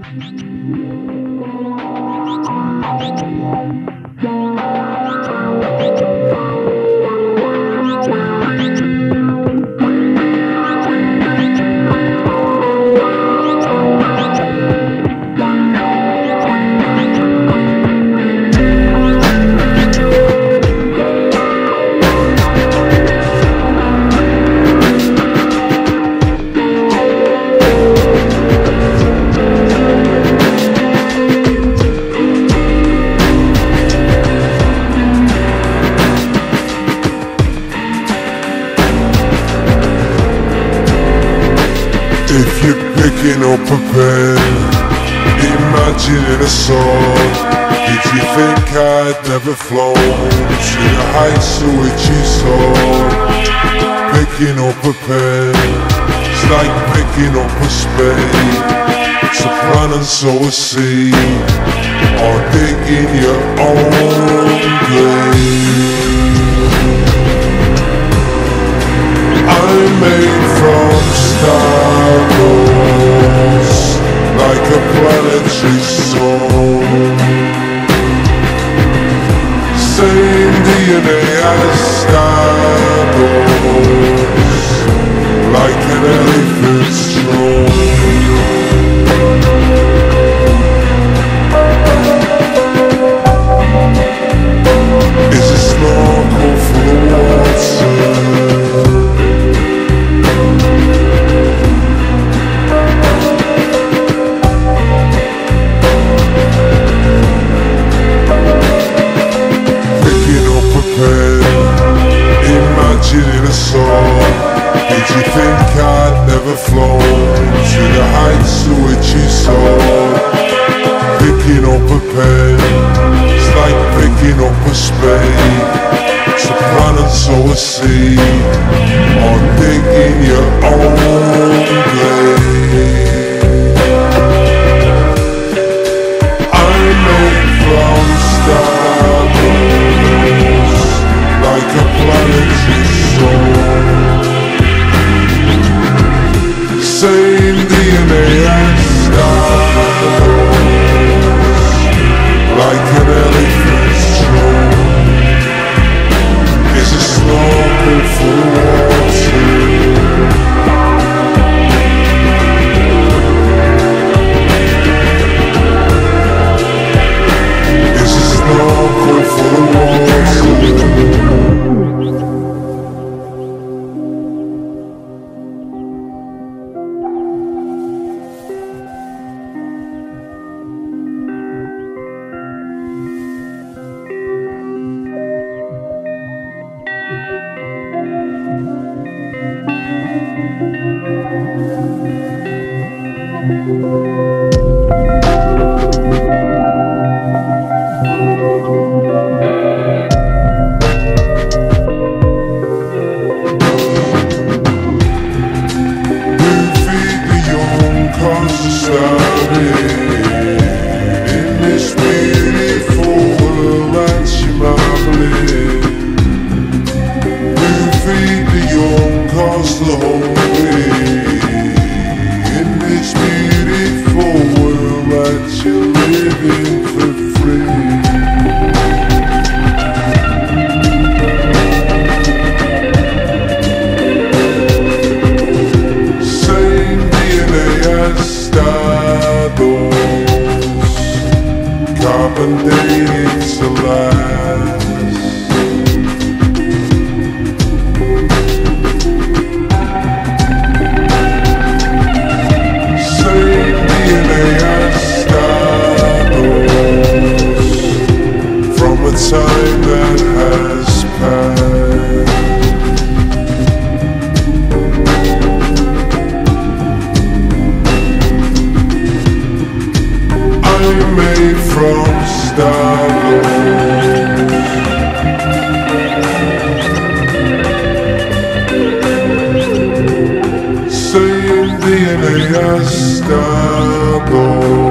If you're picking up a pen, imagining a song, did you think I'd never flown to the heights to which you soar? Picking up a pen, it's like picking up a spade. It's a plan and sow a seed, or digging your own grave. I'm made from stardust, like a planetary soul. Same DNA as stardust, like an elephant's throne. Is a snorkel full of water? Imagining a song, did you think I'd never flown to the heights to which you soar? Picking up a pen, it's like picking up a spade. It's a plan and sow a seed, or digging your own grave. I'm made from stardust, like a planetary soul. Same DNA as stardust, like an elephant's throne. Is a snorkel full of water? Is a snorkel full of water? Carbon dated to last. Same DNA as stardust, from a time that has passed. I'm made from stardust, same DNA as stardust.